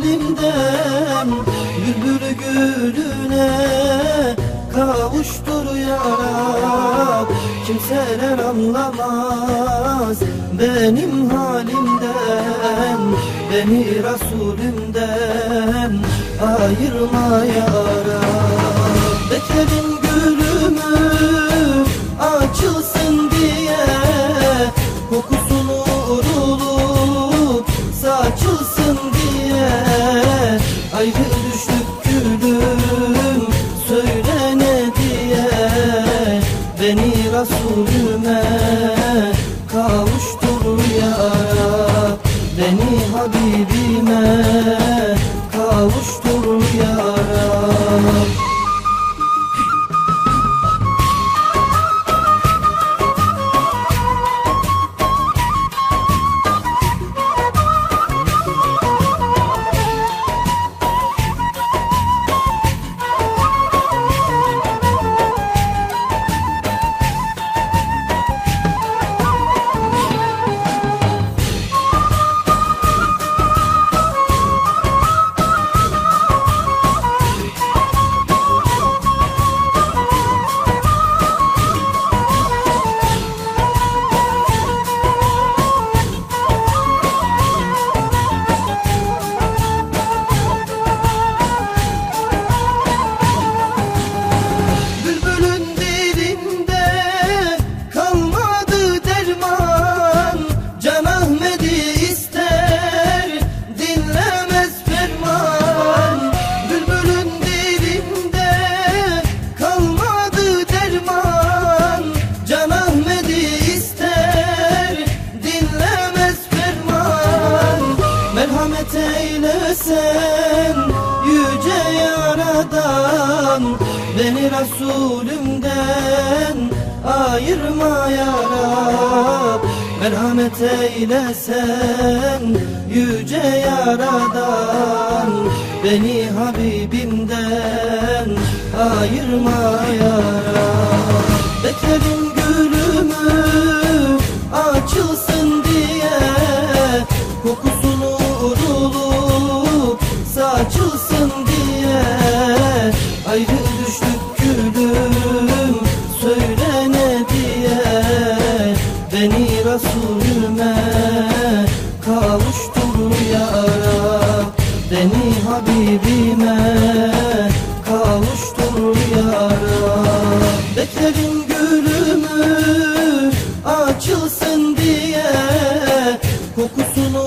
halimden, bülbül gülüne kavuştur ya Rab. Kimseler anlamaz benim halimden, beni Resulümden ayırma ya Rab. Bekledim gülümü açılsın diye, kokusunu vurulup saçılsın diye. Ayrı düştük gülüm, söyle ne diye, beni Resulüme kavuştur ya Rab. Beni Habibime kavuştur ya Rab. Merhamet eylesen yüce yaradan, beni Resulümden ayırma ya Rab. Merhamet eylesen yüce yaradan, beni Habibimden ayırma ya Rab. Bekledim gülümü açılsın diye, kokusunu vurulup saçılsın diye. Ayrı düştük gülüm, söyle ne diye, beni Resulüme kavuştur ya Rab. Beni Habibime kavuştur ya Rab. Bekledim gülümü açılsın diye, kokusunu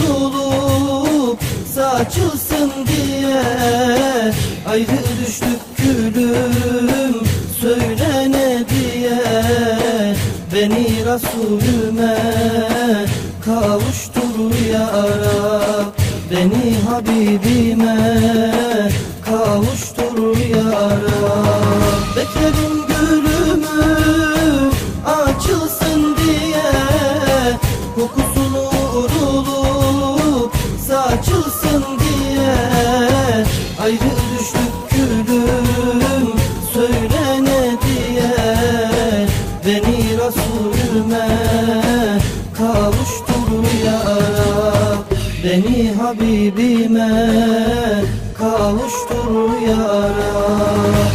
vurulup saçılsın diye. Ayrı düştük gülüm, söyle ne diye, beni Resulüme kavuştur ya Rab. Beni Habibime kavuştur ya Rab. Bekledim gülümü açılsın diye, kokusunu vurulup saçılsın diye. Ayrı düştük gülüm, söyle ne diye, beni Resulüme kavuştur ya Rab. Beni Habibime kavuştur ya Rab.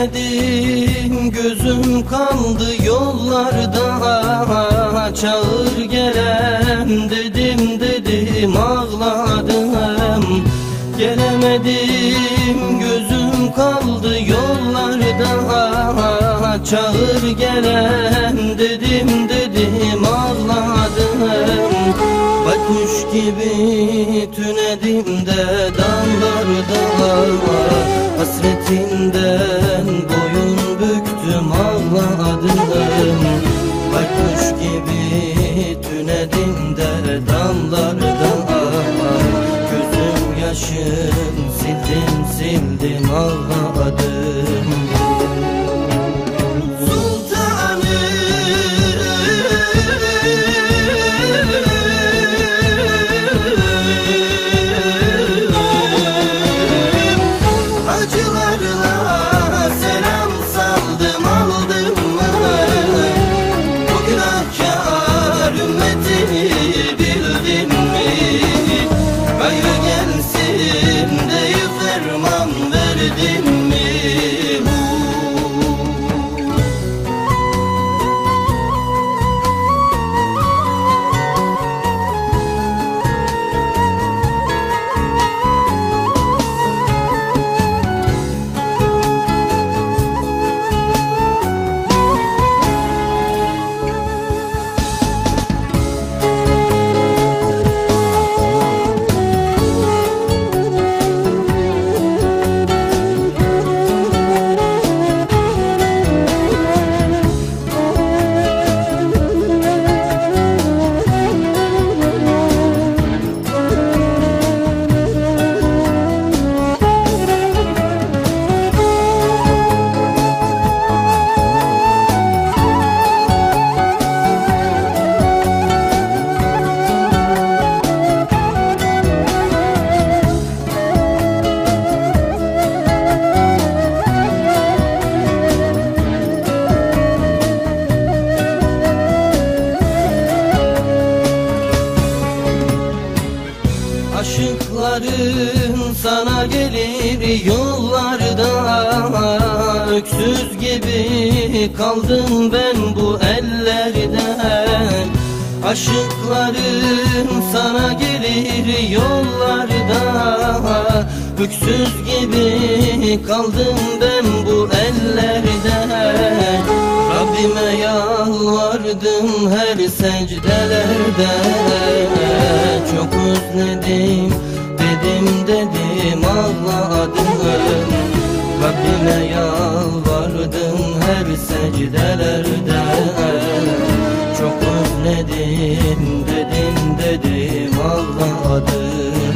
Gelemedim, gözüm kaldı yollarda. Çağır gelem dedim dedim ağladım. Gelemedim, gözüm kaldı yollarda. Çağır gelem dedim dedim ağladım. Baykuş gibi tünedim de dallarda. Hasretinden boyun büktüm ağladım. Baykuş gibi tünedim de dallarda. Gözüm yaşım sildim sildim ağladım. Aşıkların sana gelir yollarda. Öksüz gibi kaldım ben bu ellerde. Aşıkların sana gelir yollarda. Öksüz gibi kaldım ben bu ellerde. Rabbime yalvardım her secdelerde. Çok özledim dedim dedim ağladım. Rabbime yalvardım her secdelerde. Çok özledim dedim dedim ağladım.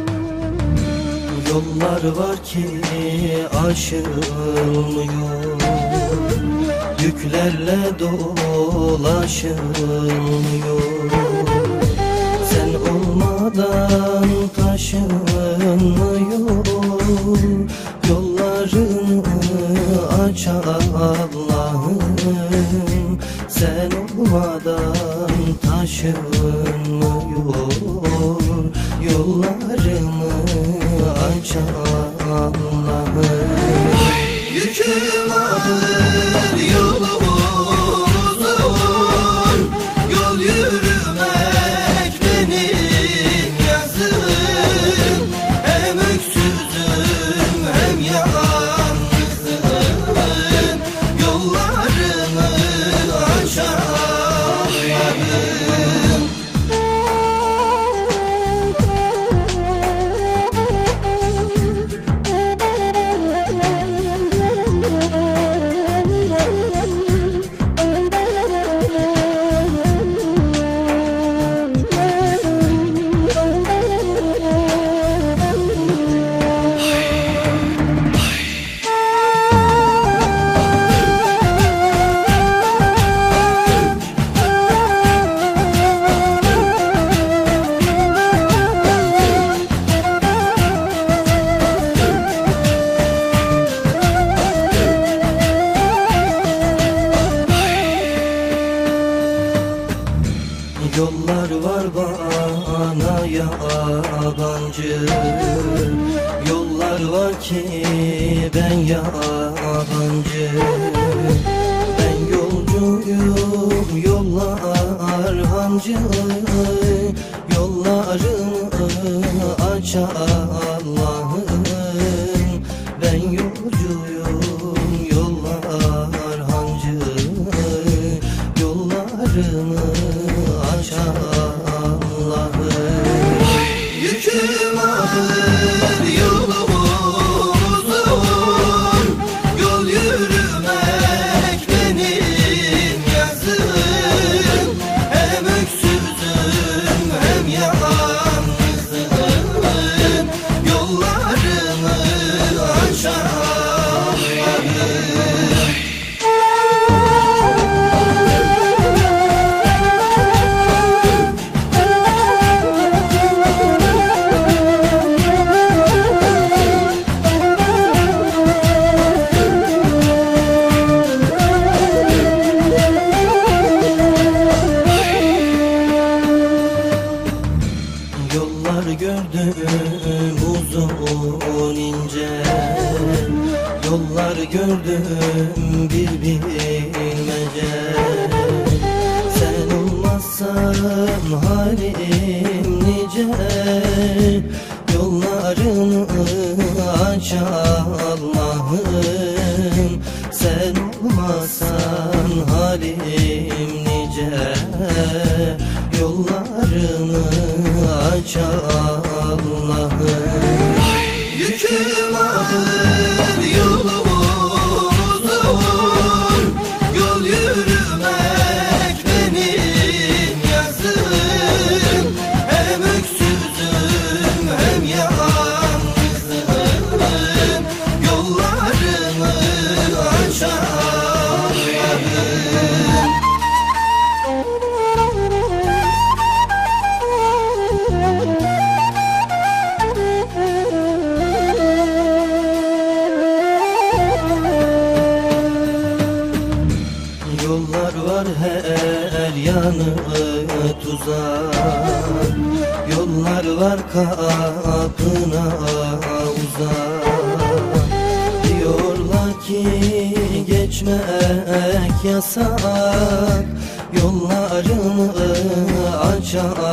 Yollar var ki aşılmıyor. yüklerle dolaşılmıyor. Sen olmadan taşınmıyor. Yollarını aç Allah'ım, sen olmadan taşınmıyor. Yollarını aç Allah'ım. Yüküm ağır, yolum uzun, yol yürümek benim yazım. Hem öksüzüm hem yalnızım, yollarımı aç Allah'ım. Yollar var bana yabancı, yollar var ki ben yabancı. Ben yolcuyum, yollar hancı, yollarını aç Allah'ım. Ben yolcuyum, yollar hancı, yollarını aç Allah'ım. Yüküm ağır, yolum uzun, yol yürümek benim yazım. Hem öksüzüm hem yalnızım, yollarımı aç Allah'ım. Yollar gördüm uzun ince, yollar gördüm bir bilmece. Sen olmazsan halim nice, yollarını aç Allah'ım. Sen olmazsan halim nice, yollarını aç Allah'ım. Yüküm ağır, yolum uzun, yol yürümek benim yazım. Hem öksüzüm hem yalnızım, yollarımı aç Allah'ım. Yollar var her yanı tuzak, yollar var kapına uzak. Diyorlar ki geçmek yasak, yollarını aç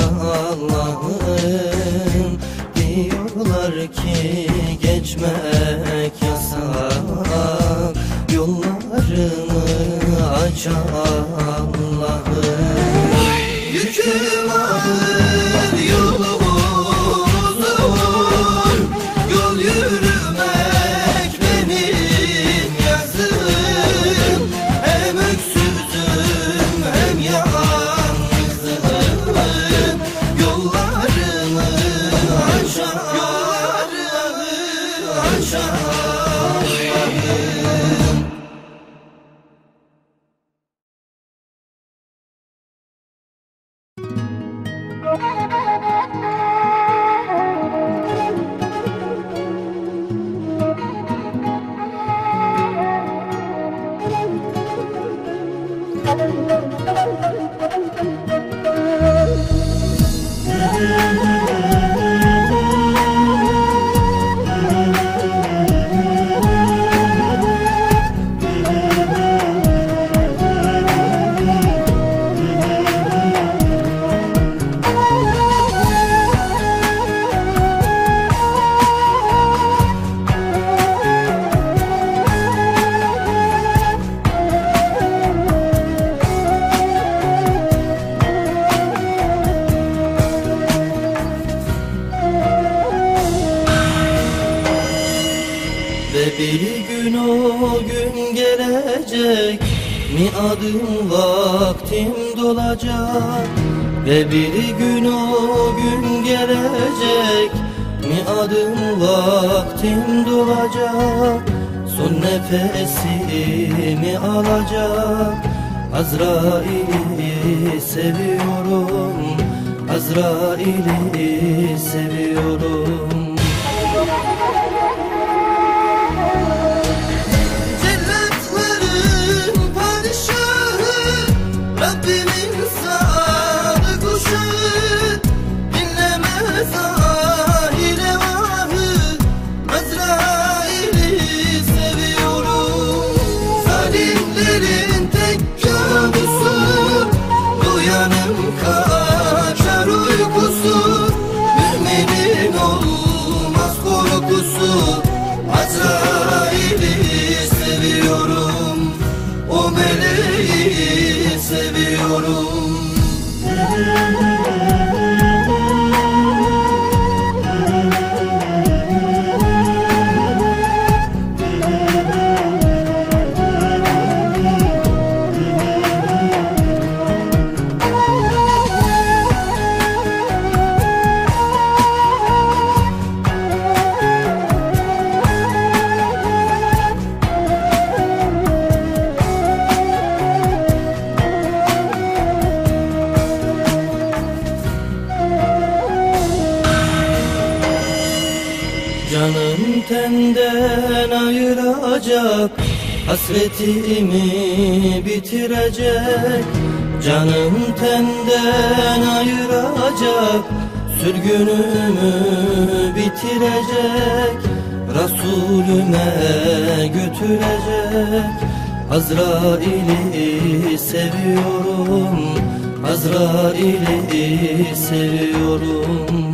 Allah'ım. Diyorlar ki geçmek yasak, yollarını aç Allah'ım. Yüküm ağır, yolum uzun, yol yürümek benim yazım. Hem öksüzüm hem yalnızım, yollarını aç Allah'ım. Ve bir gün o gün gelecek, miadım vaktim dolacak. Ve bir gün o gün gelecek, miadım vaktim dolacak. Son nefesimi alacak. Azrail'i seviyorum, Azrail'i seviyorum. Rabbimin sadık kuşu, dinlemez ahire vahı. Azrail'i seviyorum. Zalimlerin tek kabusu, duyanın kaçar uykusu. Müminin olmaz korkusu. Azrail'i seviyorum, o meleği seviyorum. Canım tenden ayıracak, hasretimi bitirecek. Canım tenden ayıracak, sürgünümü bitirecek. Resulüme götürecek. Azrail'i seviyorum, Azrail'i seviyorum.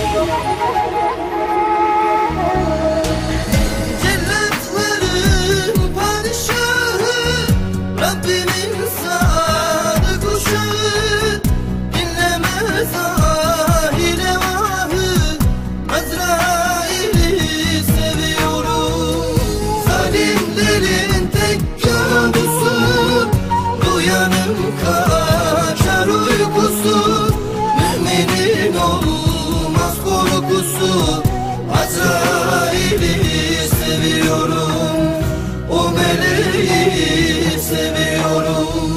Rabbimin sadık kuşu, dinlemez ahire vahı. Azrail'i seviyorum. Zalimlerin tek kabusu, duyanın kaçar uykusu. Müminin olmaz korkusu. Azrail'i seviyorum, o meleği seviyorum.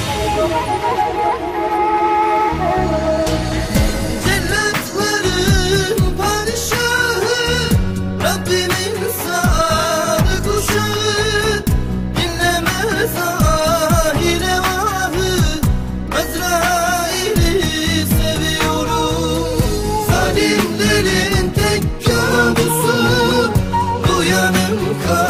Cennet padişahı, Rabbimin sadık kuşu, dinlemez ahire vahı. Azrail'i seviyorum. Zalimlerin tek kabusu, duyanın